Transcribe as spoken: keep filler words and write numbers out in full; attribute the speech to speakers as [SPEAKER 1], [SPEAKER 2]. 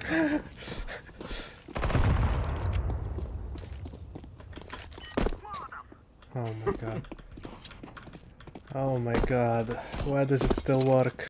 [SPEAKER 1] Oh my god. Oh my god. Why does it still work?